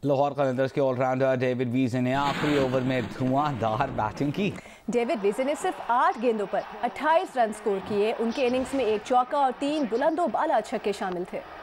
लाहौर कलंदर्स के allrounder David वीज़े ने आखिरी ओवर में धुआंधार बैटिंग की। डेविड वीज़े ने सिर्फ 8 गेंदों पर 28 रन स्कोर किए। उनके इनिंग्स में एक चौका और 3 बुलंदो बाला छक्के शामिल थे।